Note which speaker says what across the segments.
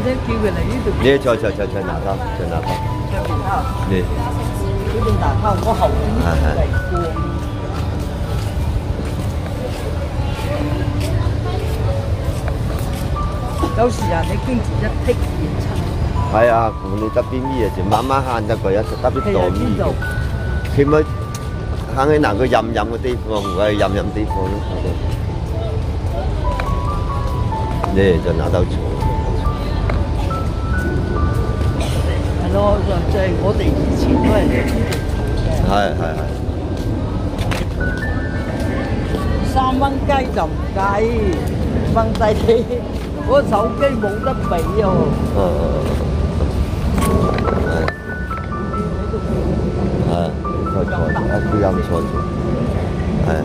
Speaker 1: 者叫佢嚟呢度。
Speaker 2: 你在哪套？在哪套？
Speaker 1: 上邊啊？
Speaker 2: 你
Speaker 1: 呢邊大坑，我後邊嚟過。有時啊，你經住一剔熱親。
Speaker 2: 係啊，你側邊咪就慢慢行得過一側邊多咪。佢咪行喺嗱個陰陰嘅地方，唔係陰陰地方咯。你就拿到錯。
Speaker 1: 係咯，就係我哋以前都係嚟呢度。
Speaker 2: 係。
Speaker 1: 3蚊雞就唔計，問題你嗰手機冇得比喎。佢音錯咗，係。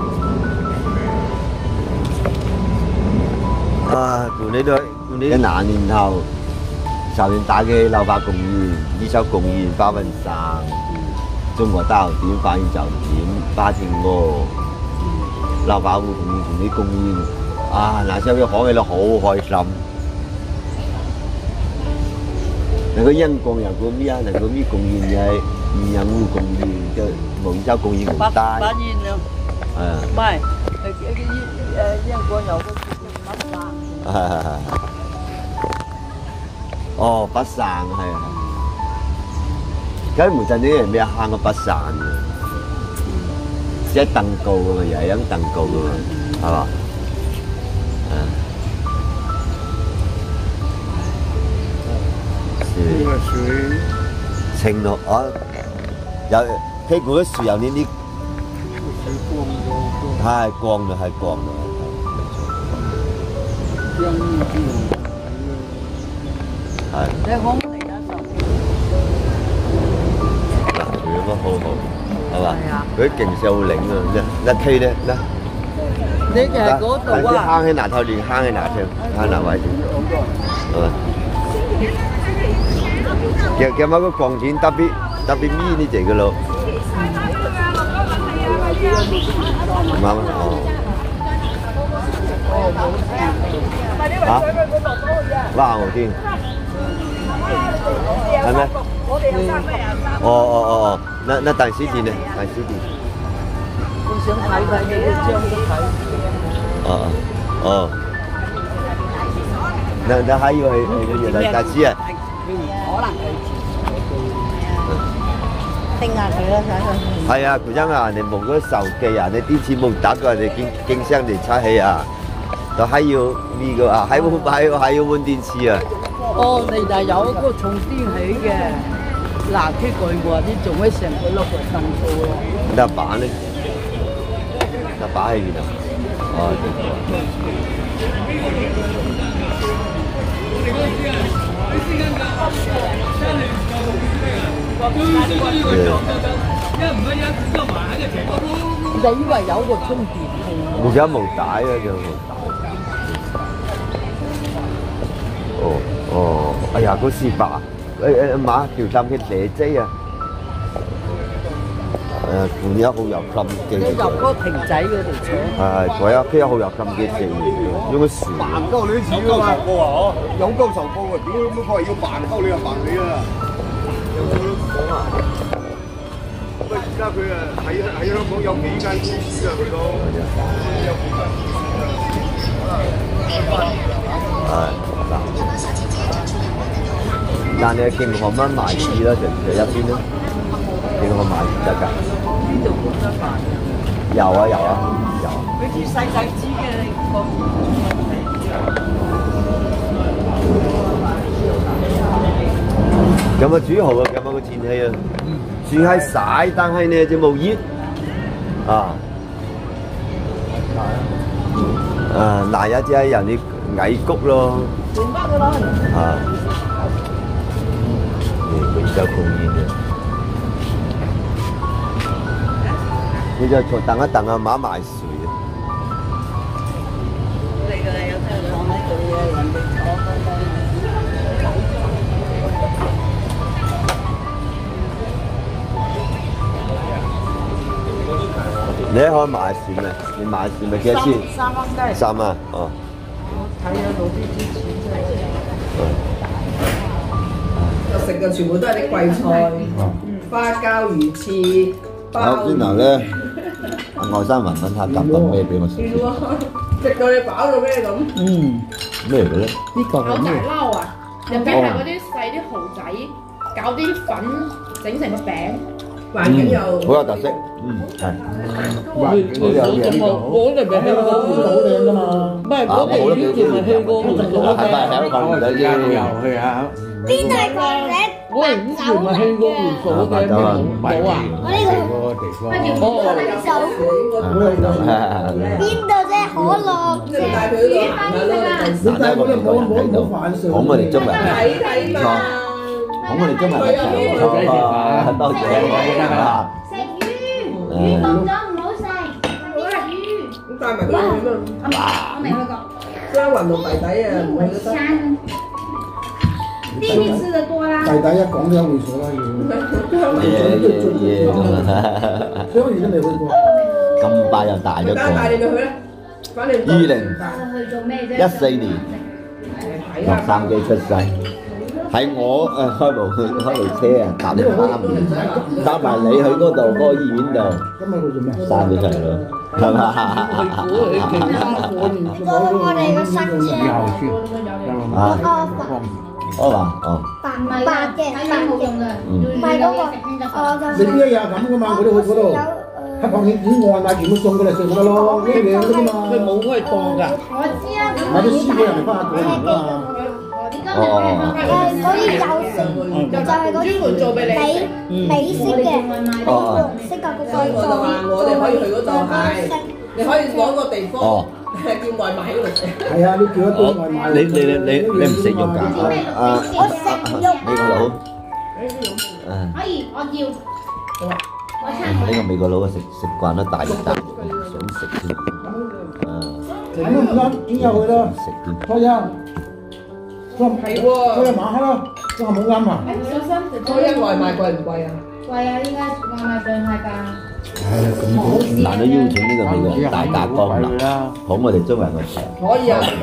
Speaker 1: 啊，古你哪年後少年打嘅老法公園，呢首公園花紋上，中國大學點反映就點花田鵝，老法湖同你公園，啊，那時候講起來好開心。那個陽光有個咩啊？那個咩公園係綿陽湖公園，即係蒙州公園好大。發現啊！唔係，陽光有個北山。哦，北山係啊。咁唔陣啲人咩行個北山嘅，即係登高㗎嘛，又係登高㗎嘛，係嘛？水清咯，啊，有屁股嘅樹有呢啲，係光嘅，係光嘅。係。你可唔可以嚟一首？嗱，佢咁樣好好，係嘛？佢啲勁少領啊，一推咧，嗱。你就係嗰度啊？行喺哪頭連行喺哪條，行哪位先？係嘛？叫乜個鋼片特別咪呢隻嘅咯，啱啊！嚇？哇！我天，係咩？哦，那大師店呢？大師店。我想睇睇你嘅張都睇。哦。那還有係大師啊？可能佢叮下佢啦，睇下。係啊，佢因啊，人哋冇嗰手機啊，你啲錢冇打過人哋經商嚟出氣啊，就係要呢個啊，係要換電池啊。哦，你就有嗰個充電器嘅，嗱，佢佢話啲做咩成個碌個燈數咯？得把呢？得把喺邊啊？哦，你以為有個充電器？而家冇帶啊，就冇帶。哦，哎呀，嗰時吧，馬條氹嘅蛇仔啊，佢一號入氹嘅。你入嗰個亭仔嗰度坐。係，佢一號入氹嘅蛇，用個樹。扮鳩你啲錢㗎嘛？有鳩受報啊！屌，乜佢係要扮鳩你就扮你啊！咁而家佢啊喺香港有幾間公司啊，佢都有幾間公司啊。但你勁河蚊賣市啦，就一邊咯，勁河賣市得㗎。呢度冇得賣㗎。有啊。佢似細支嘅個。有冇煮好啊？有冇個電器啊？煮係曬，但係呢就冇熱啊。嗱一隻人哋矮谷咯。啊。佢就公園嘅。佢就坐等一等啊，馬埋水啊。你個有睇到放喺度嘅，人哋坐嗰個。你可以買船咩？你買船咪幾多錢？3蚊雞。3蚊，哦。我睇下攞啲錢出嚟。
Speaker 3: 我食嘅全部都係啲貴菜，花膠魚翅、
Speaker 2: 好，先頭咧，外甥文問下夾份咩俾我食？
Speaker 3: 食到你飽到咩咁？
Speaker 4: 嗯，
Speaker 2: 咩嚟嘅咧？
Speaker 4: 呢個
Speaker 5: 炒大
Speaker 4: 係咩？
Speaker 5: 撈啊，入邊係嗰啲細啲蠔仔，搞啲粉整成個餅。
Speaker 3: 環境又
Speaker 2: 好有特色，係。
Speaker 4: 我哋咪去過，好靚噶嘛。唔係，我哋以前咪去過，
Speaker 2: 係咪喺度講緊啲？
Speaker 6: 去下。
Speaker 7: 邊度係國石？
Speaker 4: 我哋以前咪去過回數嘅，冇啊。
Speaker 7: 我呢
Speaker 6: 個地方。
Speaker 7: 邊度啫？可樂
Speaker 3: 即係帶佢去行下咯。
Speaker 2: 嗱，呢個冇我哋中文
Speaker 3: 睇嘛。
Speaker 2: 咁我哋中文係錯啊！多謝啊！
Speaker 7: 食魚，魚凍咗唔好食，食啲魚。
Speaker 3: 咁帶埋佢去咩？
Speaker 7: 我未去過。
Speaker 3: 雙雲同弟弟啊，唔去都得。
Speaker 7: 弟弟吃得多啦。
Speaker 8: 弟弟一講都有會所啦，
Speaker 2: 耶
Speaker 8: 雙魚都未去過。
Speaker 2: 咁快又大咗
Speaker 3: 帶你咪去啦，反正
Speaker 7: 去做咩啫
Speaker 2: 2014年洛杉磯出世，喺我開部車啊，搭你3年，搭埋你去嗰度嗰個醫院度，
Speaker 8: 今日去做咩？
Speaker 2: 生咗出嚟咯，係嘛？
Speaker 7: 嗰個我哋個塞車，
Speaker 2: 啊，
Speaker 7: 嗰個
Speaker 2: 好嘛，哦，
Speaker 7: 白嘅，唔係嗰個，
Speaker 8: 你邊一日咁噶嘛？我哋去嗰度，黑旁邊點外賣全部送過嚟食咪得咯，呢樣啫嘛。
Speaker 4: 佢冇開檔㗎。
Speaker 7: 我知啊，
Speaker 8: 買啲師傅入嚟翻下過年啊嘛。
Speaker 7: 嗰啲有食，就係嗰啲美式嘅，紅色嘅嗰個
Speaker 3: 我就話我哋可以去嗰度係，你可以攞個地方叫外賣喺嗰度食。
Speaker 8: 係啊，你叫一堆外賣。
Speaker 2: 你唔食肉㗎？
Speaker 7: 我食肉
Speaker 2: 美國佬，
Speaker 7: 可以，我要。
Speaker 2: 呢個美國佬食慣咗大肉大肉，想食添。
Speaker 8: 咁都唔啱，點入去啦？
Speaker 2: 食添。
Speaker 8: 初一，
Speaker 3: 係喎，
Speaker 8: 初一晚黑啦，真係冇啱啊！
Speaker 3: 初一外賣貴唔貴啊？
Speaker 7: 貴啊！依家外賣最係㗎。
Speaker 2: 難得邀請呢個美國人大駕光臨，捧我哋中國人嘅場。
Speaker 3: 可以啊，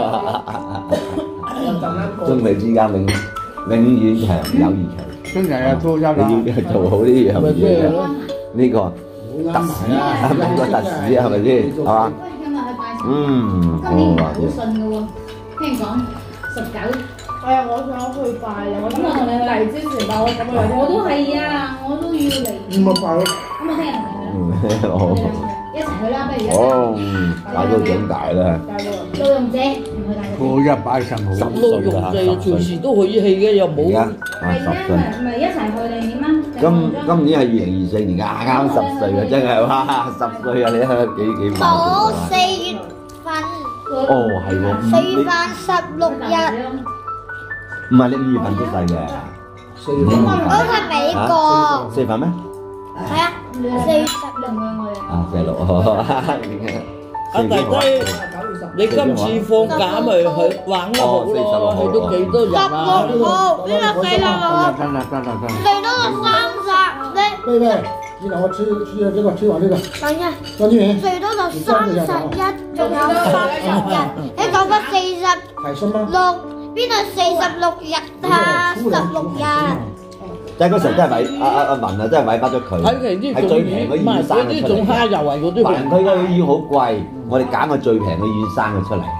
Speaker 2: 中美之間永遠長友誼長。
Speaker 6: 真係啊，初一啦，
Speaker 2: 你要做好呢樣嘢，呢個特使啊，呢個特使啊，係咪先？係嘛？
Speaker 7: 今年唔係好順嘅喎，聽講19。
Speaker 5: 係啊，我想去拜啊！我同你嚟之前拜我咁樣。
Speaker 7: 我都係啊，我都要嚟。
Speaker 8: 咁啊爆啦！
Speaker 7: 咁我聽日同你去啦。一齊去啦，不如一齊。
Speaker 2: 哦，大到長大啦，
Speaker 7: 老用姐唔去大
Speaker 6: 初一拜神好。
Speaker 4: 十六用地隨時都可以去嘅，又冇。
Speaker 2: 而家
Speaker 7: 係
Speaker 2: 10歲。
Speaker 7: 咪一齊去定點啊？
Speaker 2: 今年係2024年，啱10歲啊！真係哇，10歲啊！你睇下幾猛
Speaker 7: 到4月份。
Speaker 2: 哦，係喎。
Speaker 7: 4月份16日。
Speaker 2: 唔係你5月份出世嘅。
Speaker 7: 嗰個係美國。
Speaker 2: 4月份咩？
Speaker 7: 係啊，4月16我哋。
Speaker 2: 啊，4月6。
Speaker 4: 阿弟弟，你今次放假咪去玩得好咯？去到幾多日啊
Speaker 7: 16號，邊個4號啊？
Speaker 6: 真啦，
Speaker 7: 最多就30呢？
Speaker 8: 妹妹，你讓我吃這個，吃完這個。
Speaker 7: 等一，
Speaker 8: 張金元。
Speaker 7: 最多就31，仲有30日。你講個46，
Speaker 8: 海參嗎？
Speaker 7: 邊度46日啊？16日。
Speaker 2: 即係嗰時候真係委阿文啊，真係委屈咗佢。係最平嘅醫院生嘅出嚟。
Speaker 4: 種蝦油係嗰啲
Speaker 2: 華人區嗰個醫院好貴，我哋揀個最平嘅醫院生佢出嚟。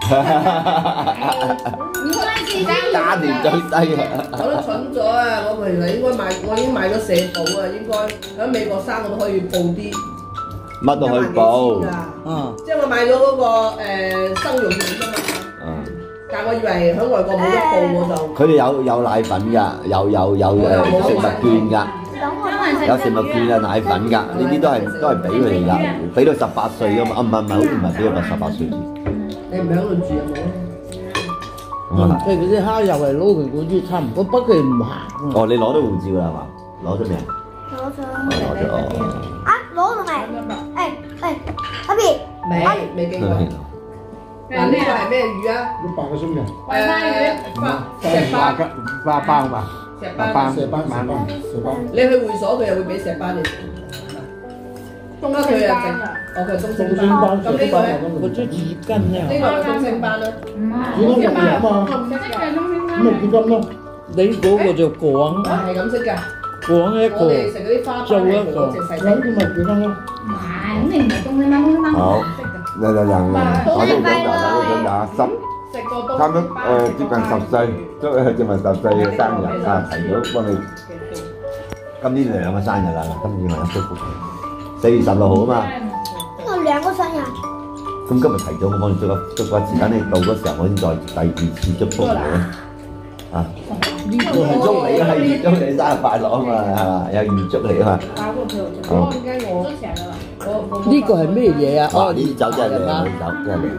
Speaker 7: 唔關事㗎。
Speaker 2: 價錢最低啊！
Speaker 3: 我都蠢咗啊！我其實應該買，我已經買咗社保啊，應該喺美國生我都可以報啲。
Speaker 2: 乜都可以報。
Speaker 3: 即係我買咗嗰個生育險啊嘛。但我以為喺外國冇得報我就。
Speaker 2: 佢哋有奶粉㗎，有食物券㗎，有食物券啊奶粉㗎，呢啲都係俾佢哋㗎，俾到18歲㗎嘛，啊唔係好似唔係俾到18歲先。
Speaker 3: 你唔喺度住有冇？
Speaker 4: 即係嗰啲蝦油係撈佢嗰啲差唔多，不過唔行。
Speaker 2: 哦，你攞到護照啦係嘛？攞咗未啊？攞咗。
Speaker 7: 啊，攞到未？阿 B，
Speaker 3: 未經過。嗱，呢個係咩魚啊？
Speaker 8: 白嘅鬆人。
Speaker 6: 花斑吧。
Speaker 8: 石斑。
Speaker 3: 你去會所佢又會俾石斑你食。中佢又整，佢係中星斑。咁呢個咧？
Speaker 4: 嗰啲紙巾咧。
Speaker 3: 呢個係中星斑啦。
Speaker 8: 紫金龍啊嘛。咩紫金咯？
Speaker 4: 你嗰個就廣
Speaker 3: 係咁識㗎。
Speaker 4: 廣一
Speaker 3: 我哋
Speaker 4: 個，
Speaker 3: 食嗰啲花
Speaker 4: 做一
Speaker 3: 嗰
Speaker 4: 個
Speaker 3: 隻細
Speaker 8: 兩點咪幾多咯？
Speaker 7: 肯定唔係東西媽東西媽
Speaker 1: 好，人我都長大，
Speaker 3: 食過都
Speaker 1: 差唔多接近10歲，都接近10歲嘅生日啊，提早幫你。今年2個生日啦，今年我有祝福佢，4月16號啊嘛。
Speaker 7: 我2個生日。
Speaker 1: 咁今日提早，我幫你祝個時間，你到嗰時候我先再第2次祝福你啊！
Speaker 4: 呢個係
Speaker 1: 預祝你係預祝你生日快樂啊嘛，係嘛？有預祝你啊嘛。
Speaker 3: 我點解我
Speaker 4: 呢個係咩嘢啊？
Speaker 1: 哇！呢啲酒真係靚，呢啲酒真係靚。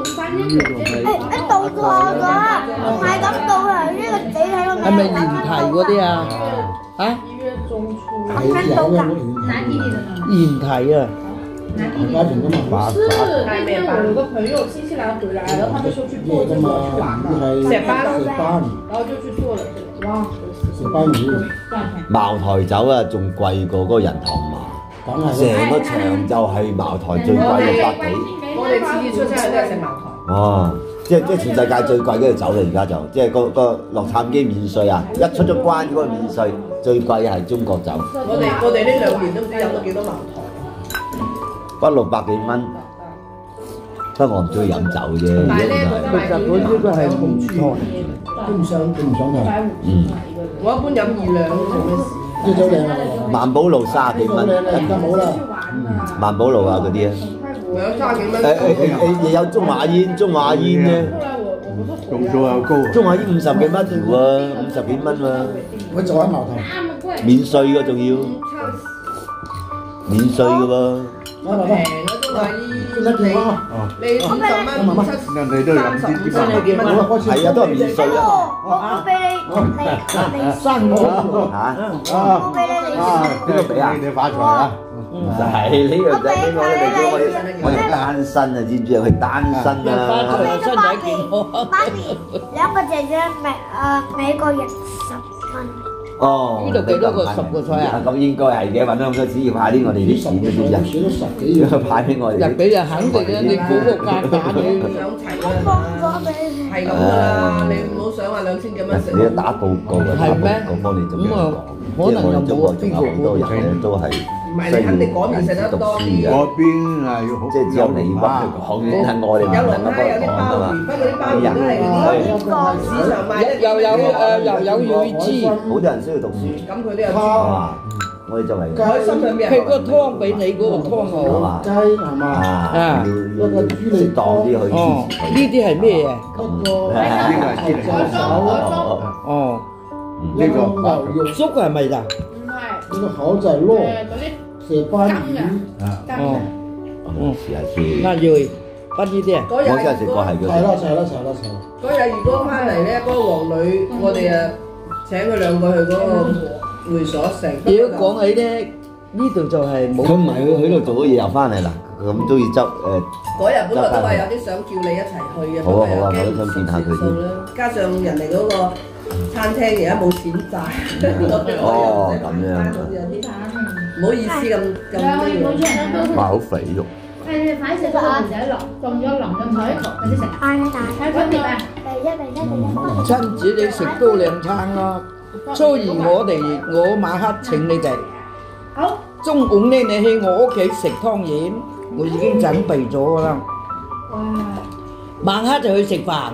Speaker 7: 倒錯咗，唔係咁倒啊！呢個仔喺度。
Speaker 4: 係咪鹽提嗰啲啊？啊？
Speaker 8: 係有嘅，
Speaker 4: 鹽提啊！
Speaker 8: 家庭㗎嘛，
Speaker 5: 是那天我有个朋友新西蘭回來，然後他們說去做這個去玩嘛，
Speaker 8: 石斑，
Speaker 5: 然後就去做了。哇！
Speaker 8: 石斑魚，
Speaker 1: 茅台酒啊，仲貴過嗰個人頭馬，
Speaker 8: 梗係
Speaker 1: 成個場就係茅台最貴600幾。
Speaker 3: 我哋次次出差去都係食茅台。
Speaker 1: 哇！即係全世界最貴嗰隻酒啦，而家就即係個洛杉磯免稅啊！一出咗關嗰個免稅，最貴係中國酒。
Speaker 3: 我哋呢2年都唔知飲咗幾多茅台。
Speaker 1: 不600幾蚊，不過我唔中意飲酒啫。
Speaker 4: 其實佢呢個係唔錯，
Speaker 8: 都唔想睇。
Speaker 3: 我一般飲2兩都冇咩事。
Speaker 8: 啲酒靚啊！
Speaker 1: 萬寶路30幾蚊，
Speaker 8: 而家冇啦。
Speaker 1: 萬寶路啊嗰啲啊。
Speaker 3: 兩30幾蚊。
Speaker 1: 又有中華煙咧，
Speaker 6: 用數又高。
Speaker 1: 中華煙50幾蚊一條啊，50幾蚊啊，
Speaker 8: 我就喺茅台。
Speaker 1: 免稅嘅仲要，免稅嘅喎。
Speaker 3: 平嗰種話
Speaker 8: 一件啊！
Speaker 3: 你50蚊
Speaker 6: 人哋都飲啲啲
Speaker 1: 係啊，都係免稅啊。
Speaker 7: 我俾你
Speaker 4: 生我
Speaker 1: 嚇？
Speaker 7: 我俾你
Speaker 1: 邊個俾啊？
Speaker 6: 你發財啊！
Speaker 1: 唔使呢個仔俾我哋單身啊，知唔知啊？佢單身啊。
Speaker 4: 身體健康。
Speaker 7: 媽咪，2個姐姐每個人10蚊。
Speaker 1: 哦，
Speaker 4: 呢度幾多個10個菜啊？
Speaker 1: 咁應該係嘅，揾到咁多錢要派啲我哋啲錢嘅啲人，派俾我哋。
Speaker 4: 入俾就肯定嘅，你嗰個價價你
Speaker 3: 想齊啦，係咁噶啦，你唔好想話2000幾蚊食。
Speaker 1: 你一打報告啊，打報告幫你做樣講，因為我哋中國仲有好多人咧都係
Speaker 3: 唔係你肯定嗰邊食得多啲嘅。
Speaker 6: 嗰邊係好，
Speaker 1: 即係只有你幫佢講，係我哋唔
Speaker 3: 有龍蝦，
Speaker 1: 能夠幫
Speaker 3: 有啲鮑
Speaker 1: 佢講啊嘛。
Speaker 3: 魚，不過啲鮑魚都係嗰啲市場賣得
Speaker 4: 又有乳豬，
Speaker 1: 好多人需要讀書，
Speaker 3: 咁佢都有
Speaker 1: 啊！我哋就嚟
Speaker 3: 開心兩邊。
Speaker 4: 佢個湯比你嗰個湯
Speaker 1: 係
Speaker 4: 好。
Speaker 1: 嘛？
Speaker 8: 雞係嘛？
Speaker 1: 啊，要適當啲去
Speaker 4: 哦，
Speaker 1: 支持佢。
Speaker 4: 呢啲係咩啊？
Speaker 6: 呢個係知嚟。
Speaker 4: 哦，
Speaker 8: 呢個牛肉，
Speaker 4: 粥係咪㗎？
Speaker 5: 唔係，
Speaker 8: 呢個口就係撈
Speaker 5: 嗰啲
Speaker 8: 石斑魚。
Speaker 4: 哦，
Speaker 1: 試下先。
Speaker 4: 那要不呢啲啊？
Speaker 3: 嗰日
Speaker 1: 我真係食過係嘅。
Speaker 3: 嗰日如果翻嚟咧，嗰個黃女，我哋啊請佢2個去嗰個會所食。
Speaker 4: 如果講起咧，呢度就係冇。
Speaker 1: 佢唔係佢喺度做咗嘢又翻嚟啦，咁都要執
Speaker 3: 嗰日本來都話有啲想叫你一齊去嘅，
Speaker 1: 好啊好啊，我都想見下佢先。
Speaker 3: 加上人哋嗰個餐廳而家冇錢賺，
Speaker 1: 哦，咁樣啊。
Speaker 3: 唔好意思咁咩
Speaker 1: 哇，好肥肉。
Speaker 5: 係快食個唔使落，仲要淋咗水，快啲食。睇分碟啊！
Speaker 4: 親子你食多2餐啦。初二我晚黑請你哋。
Speaker 5: 好。
Speaker 4: 中午咧你去我屋企食湯圓，我已經準備咗㗎啦。
Speaker 5: 哇！
Speaker 4: 晚黑就去食飯。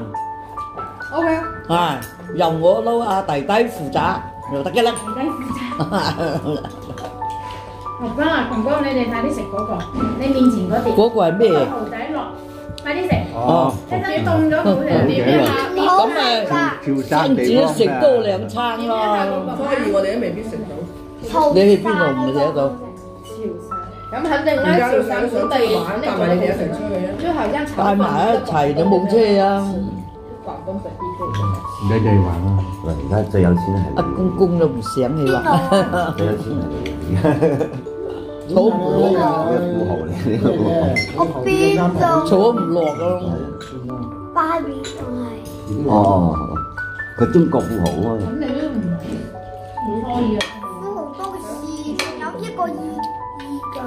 Speaker 5: OK。
Speaker 4: 係由我撈阿弟弟負責就得嘅啦。
Speaker 5: 弟弟負責。阿哥啊，哥哥，你哋快啲食嗰個，你面前嗰碟。
Speaker 4: 嗰個係咩？
Speaker 5: 蠔仔落，快啲食。
Speaker 4: 哦。
Speaker 5: 一陣凍咗好成點啊？
Speaker 4: 咁啊，親子食多2餐啦。
Speaker 3: 所以我哋都未必食到。
Speaker 4: 你去邊度唔食得到？
Speaker 5: 咁肯定啦，潮汕本地玩
Speaker 3: 帶埋你哋一齊出去啊！
Speaker 5: 最後一齊
Speaker 4: 帶埋一齊就冇車啊！
Speaker 5: 廣東食啲
Speaker 6: 你哋玩啦。
Speaker 1: 嗱，而家最有錢係
Speaker 4: 阿公公都唔想起啦。
Speaker 1: 最有錢係你。
Speaker 4: 坐唔落啊！
Speaker 1: 富豪嚟呢個富豪。
Speaker 7: 我邊度？
Speaker 4: 坐唔落啊！
Speaker 7: 巴比仲係。
Speaker 1: 哦，佢中國富豪啊嘛。
Speaker 5: 咁你都唔可以啊！
Speaker 7: 富豪多嘅事，仲有1個億㗎。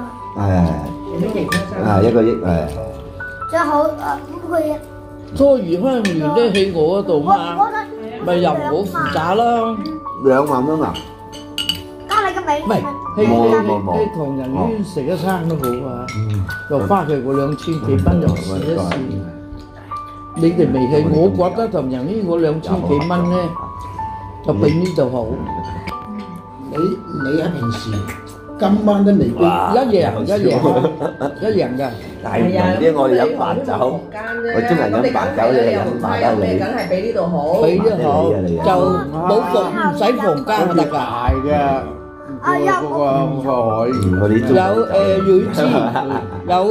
Speaker 1: 係1個億係。
Speaker 7: 最後5個億。
Speaker 4: 初二香園都喺我嗰度嘛。 咪由我負責咯。
Speaker 2: 2萬蚊啊？
Speaker 7: 加你個尾。
Speaker 4: 唔係，去唐人
Speaker 2: 哦
Speaker 4: 街食一餐都好啊，又花佢嗰2000幾蚊又試一試。你哋未去，我覺得唐人街嗰2000幾蚊咧，就比呢度好。
Speaker 8: 你喺平時今晚都未必
Speaker 4: 一樣㗎。
Speaker 2: 但係唔同啲，我哋飲白酒，我中人飲白酒，你係飲白酒你。
Speaker 3: 梗係比呢度好。
Speaker 4: 比呢度好，就冇唔使房間就得㗎。
Speaker 6: 大嘅。個海
Speaker 2: 我哋中
Speaker 4: 有魚翅，有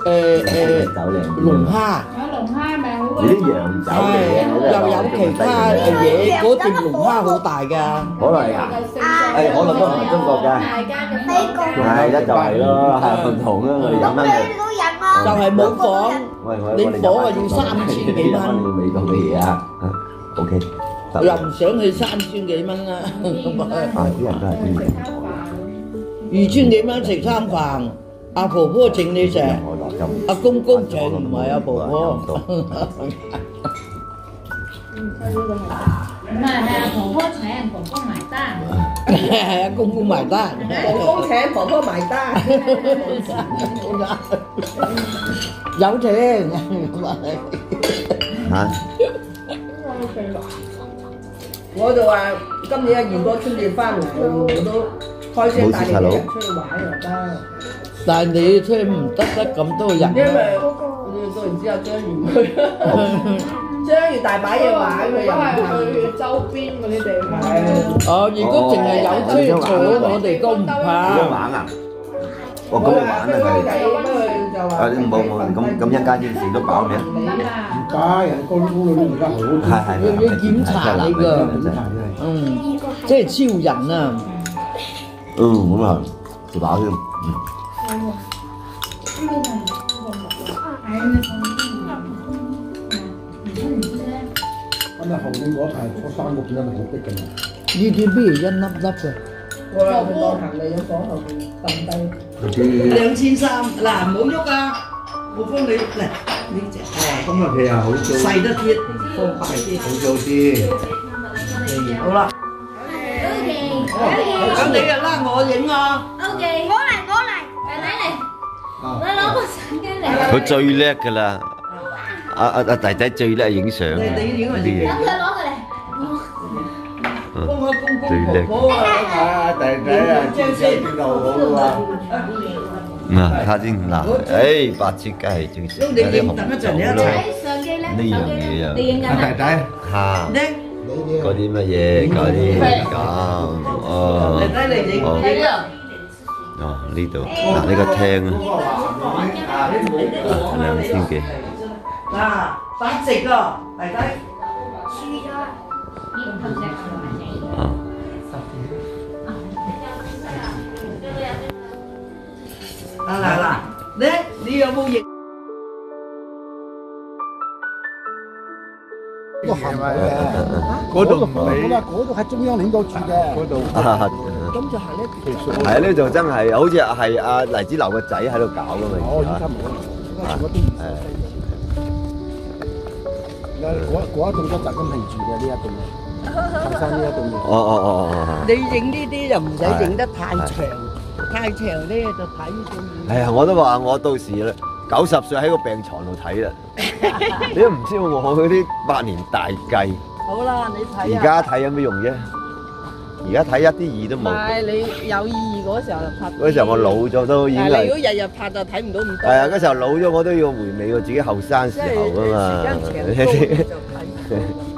Speaker 4: 龍蝦。
Speaker 5: 有龍蝦咪好
Speaker 2: 你啲洋酒嚟嘅，
Speaker 4: 又有其他嘢，嗰碟龍蝦好大㗎。
Speaker 2: 可樂啊？誒，可樂都唔係中國㗎。
Speaker 7: 美國。
Speaker 2: 係一就係咯，係唔同啊！我哋飲翻
Speaker 7: 你都飲啊？
Speaker 4: 就係冇房，你房啊要3000幾蚊。
Speaker 2: 個味道嘅嘢啊，OK。
Speaker 4: 又唔想去3000幾蚊啦。
Speaker 2: 啲人都係啲嘢。
Speaker 4: 2000幾蚊食餐飯，阿婆婆請你食，阿公公請唔係阿婆婆。
Speaker 5: 唔係阿婆婆請，婆婆埋單。
Speaker 4: 係阿公公埋單。
Speaker 3: 公公請，婆婆埋單。
Speaker 4: 有錢。
Speaker 2: 嚇？
Speaker 3: 我就話今年阿賢哥春節翻嚟，我都。 開車帶你啲人出去玩又得，
Speaker 4: 但係你出去唔得咁多人。
Speaker 3: 因為到然之後章魚去，章魚大把嘢玩，佢又係去周邊嗰啲地方。
Speaker 4: 哦，如果淨係有車坐，我哋都唔怕。
Speaker 2: 點玩啊？哦，咁你玩啊佢？冇，咁一間件事都飽未啊？
Speaker 8: 而家人高高女而家好，
Speaker 4: 要檢查你㗎，即係超人啊！
Speaker 2: 咁啊，食飽添。
Speaker 8: 咁啊，後面嗰排嗰3個片真係好逼嘅。
Speaker 4: 呢啲咩一粒粒嘅？
Speaker 3: 我話佢當行李喺房後邊揼低。
Speaker 4: 2300，嗱唔好喐啊！我幫你嚟呢隻。
Speaker 6: 咁啊，佢啊好做。
Speaker 4: 細得啲，放大啲。
Speaker 6: 好做啲。
Speaker 4: 好啦。 咁你就拉我影啊
Speaker 7: ！OK， 我嚟，你攞個相機嚟。
Speaker 1: 佢最叻㗎啦，阿弟弟最叻影相。
Speaker 4: 你影佢啲嘢。
Speaker 7: 等佢攞過嚟。
Speaker 4: 幫我公公婆婆
Speaker 6: 啊，弟弟啊，見到好啊。
Speaker 1: 睇先嗱，誒白切雞係最食。
Speaker 4: 你影等一陣你一齊。
Speaker 7: 相機咧，
Speaker 1: 呢樣嘢啊。
Speaker 7: 你影緊啊？
Speaker 6: 弟弟。
Speaker 1: 嚇。
Speaker 4: 你。
Speaker 1: 嗰啲乜嘢？嗰啲咁哦。哦，呢度嗱呢個廳啊，2000幾。
Speaker 4: 嗱，白食㗎，弟弟。
Speaker 5: 輸咗。
Speaker 1: 啊。
Speaker 4: 嗱，你有冇影？
Speaker 8: 個行為嗰度唔理啦，嗰度係中央領導處嘅嗰度。咁就行呢條。
Speaker 1: 係呢度真係好似係阿黎子劉個仔喺度搞㗎嘛。
Speaker 8: 哦，依家冇啦，依家全部都移晒西嘅。嗰一棟都習近平住嘅呢一棟，後生呢一棟嘢。
Speaker 1: 哦。
Speaker 4: 你影呢啲就唔使影得太長，太長咧就睇到。
Speaker 1: 係啊，我都話我到時啦。 90歲喺個病床度睇啦，你都唔知我嗰啲百年大計。
Speaker 3: 好啦，你睇
Speaker 1: 而家睇有咩用啫？而家睇一啲意都冇。
Speaker 3: 但係你有意義嗰時候就拍。
Speaker 1: 嗰時候我老咗都已經係。
Speaker 3: 但係你如果日日拍就睇唔到咁多。
Speaker 1: 係啊，嗰時候老咗我都要回味我自己後生時候㗎嘛。